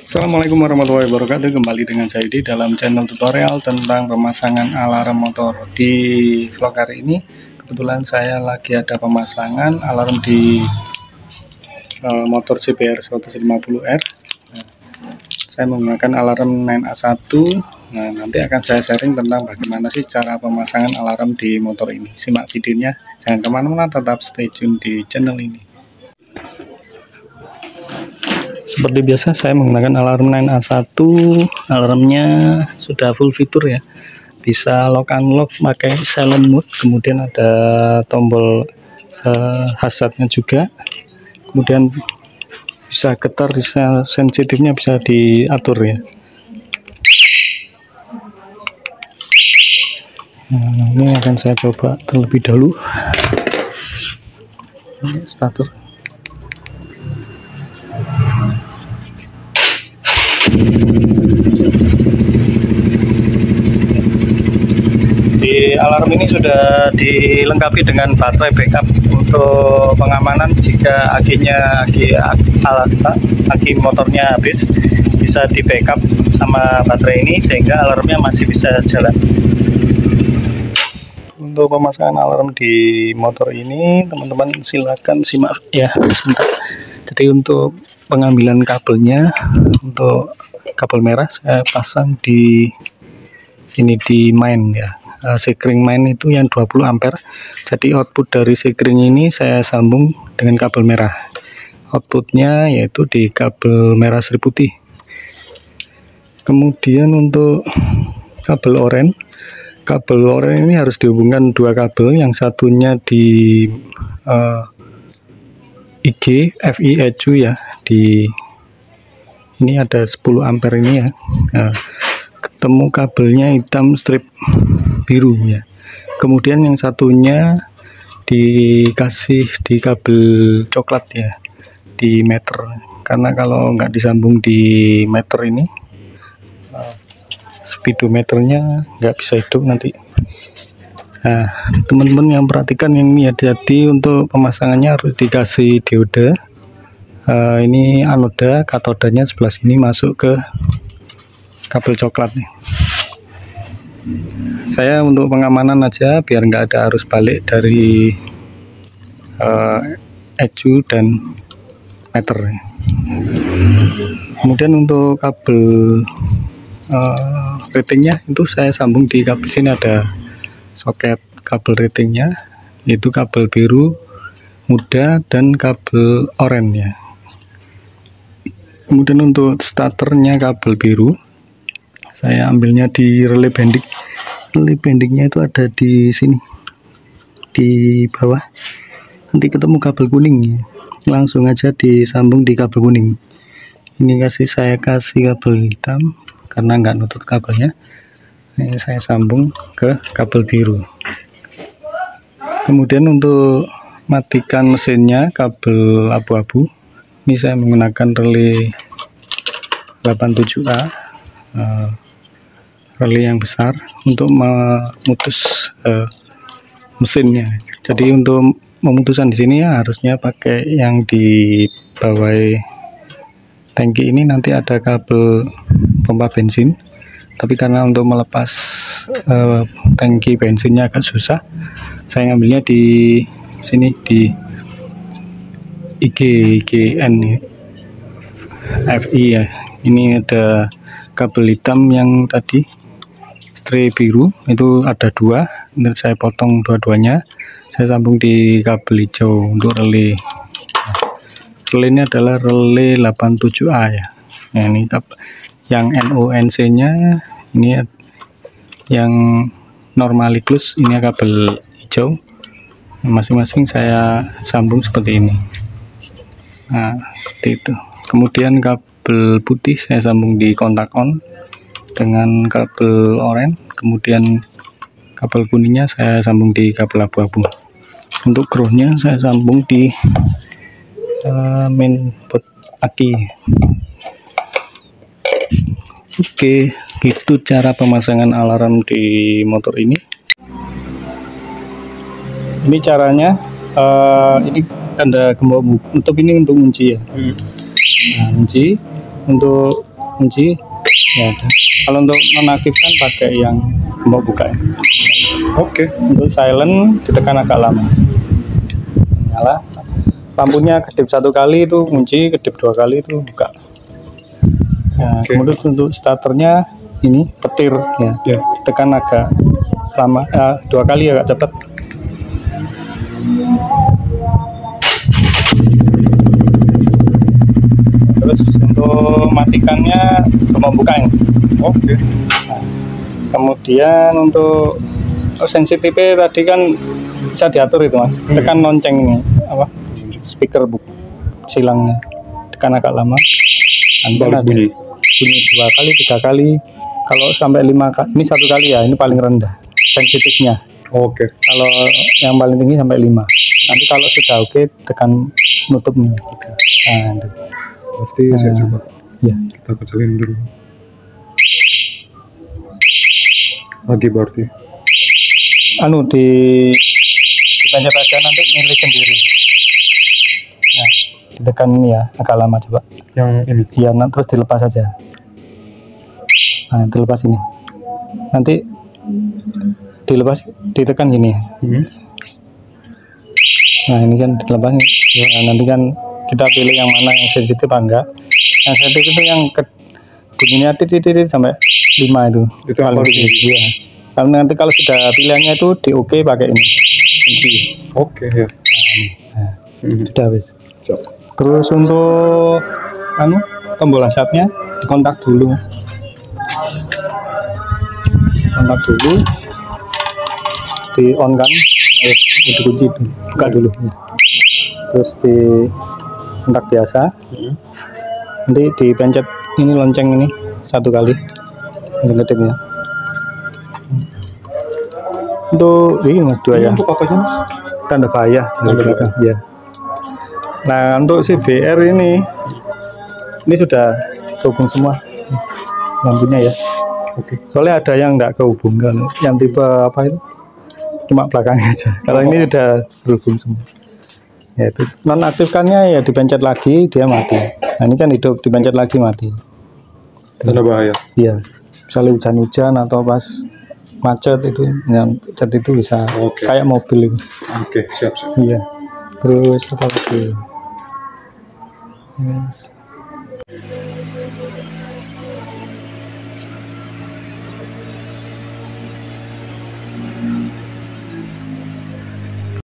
Assalamualaikum warahmatullahi wabarakatuh. Kembali dengan saya di dalam channel tutorial tentang pemasangan alarm motor. Di vlog hari ini kebetulan saya lagi ada pemasangan alarm di motor CBR 150R. Saya menggunakan alarm 9A1. Nah, nanti akan saya sharing tentang bagaimana sih cara pemasangan alarm di motor ini. Simak videonya, jangan kemana-mana, tetap stay tune di channel ini. Seperti biasa saya menggunakan alarm 9A1. Alarmnya sudah full fitur ya, bisa lock unlock pakai silent mode, kemudian ada tombol hazardnya juga, kemudian bisa getar, bisa sensitifnya bisa diatur ya. Nah, ini akan saya coba terlebih dahulu. Ini starter. Di alarm ini sudah dilengkapi dengan baterai backup untuk pengamanan jika aki motornya habis, bisa di backup sama baterai ini sehingga alarmnya masih bisa jalan. Untuk pemasangan alarm di motor ini teman-teman silakan simak ya sebentar. Jadi untuk pengambilan kabelnya, untuk kabel merah saya pasang di sini di main ya. Sekring main itu yang 20 ampere. Jadi output dari sekring ini saya sambung dengan kabel merah. Outputnya yaitu di kabel merah seri putih. Kemudian untuk kabel oranye ini harus dihubungkan dua kabel. Yang satunya di IG FI ECU ya, di ini ada 10 ampere ini ya. Nah, ketemu kabelnya hitam strip biru ya. Kemudian yang satunya dikasih di kabel coklat ya, di meter, karena kalau nggak disambung di meter ini speedometernya nggak bisa hidup nanti. Nah, teman-teman yang perhatikan yang ini ya, jadi untuk pemasangannya harus dikasih dioda. Ini anoda, katodanya sebelah sini masuk ke kabel coklat nih. Saya untuk pengamanan aja biar nggak ada arus balik dari ECU dan meter. Kemudian untuk kabel ratingnya itu saya sambung di kabel sini, ada soket kabel ratingnya, itu kabel biru muda dan kabel oranye ya. Kemudian untuk starternya kabel biru saya ambilnya di relay bending. Relay bendingnya itu ada di sini di bawah, nanti ketemu kabel kuning, langsung aja disambung di kabel kuning. Ini saya kasih kabel hitam karena nggak nutut kabelnya. Ini saya sambung ke kabel biru. Kemudian untuk matikan mesinnya kabel abu-abu, ini saya menggunakan relay 87A, relay yang besar untuk memutus mesinnya. Jadi untuk memutuskan di sini ya harusnya pakai yang di bawah tangki ini, nanti ada kabel pompa bensin. Tapi karena untuk melepas tangki bensinnya agak susah, saya ngambilnya di sini di IGN FI ya. Ini ada kabel hitam yang tadi strip biru, itu ada dua, nanti saya potong dua-duanya, saya sambung di kabel hijau untuk relay. Relay ini adalah relay 87A ya. Nah, ini yang NONC nya ini yang normaliklus, ini kabel hijau, masing-masing saya sambung seperti ini. Nah, seperti itu. Kemudian kabel putih saya sambung di kontak on dengan kabel oranye, kemudian kabel kuningnya saya sambung di kabel abu-abu. Untuk groundnya saya sambung di mainboard aki. Oke, itu cara pemasangan alarm di motor ini. Ini caranya, ini tanda gembok untuk ini untuk kunci ya. Nah, kunci untuk kunci ya ada. Kalau untuk nonaktifkan pakai yang gembok buka ini. Oke. Untuk silent ditekan agak lama, nyala. Lampunya kedip 1 kali itu kunci, kedip 2 kali itu buka. Nah, kemudian untuk starternya ini petir ya, tekan agak lama, 2 kali agak cepat. Terus untuk matikannya gembok buka ini. Oke. Nah, kemudian untuk sensitifnya tadi kan bisa diatur itu mas, tekan lonceng ini apa speaker silangnya, tekan agak lama, Baru bunyi 2 kali 3 kali, kalau sampai 5 kali ini 1 kali ya, ini paling rendah sensitifnya. Oke. Kalau yang paling tinggi sampai 5. Nanti kalau sudah oke tekan nutupnya. Nah itu. Pasti saya coba ya, kita kecilin dulu lagi berarti dipencet aja nanti milih sendiri. Nah, ditekan ini ya agak lama coba. Yang ini? Iya, nah, terus dilepas aja. Nah, dilepas ini. Nanti dilepas, ditekan gini. Nah, ini kan dilepas nih. Nah, nanti kan kita pilih yang mana yang sensitif apa enggak. Yang sensitif itu yang bunyinya titit sampai 5 itu. Itu paling tinggi. Iya. Kalau nanti kalau sudah pilihannya itu di oke pakai ini kunci. Oke ya. Nah, sudah habis. Terus untuk tombol asapnya dikontak dulu mas. Kontak dulu, di on kan, itu kunci itu buka dulu. Terus di kontak biasa, nanti dipencet ini lonceng ini 1 kali, lonceng kedipnya. Untuk ini mas 2 ya. Untuk apanya mas? Tanda bahaya. Ya. Nah untuk CBR ini sudah terhubung semua lampunya ya. Oke. Soalnya ada yang nggak kehubungkan, yang tipe apa itu cuma belakangnya aja. Kalau ini sudah terhubung semua. Ya itu nonaktifkannya ya dipencet lagi dia mati. Nah ini kan hidup, dipencet lagi mati. Tanda bahaya. Iya. Misalnya hujan-hujan atau pas macet itu, yang macet itu bisa kayak mobil itu. Oke, siap. Iya. Terus apa lagi? Yes.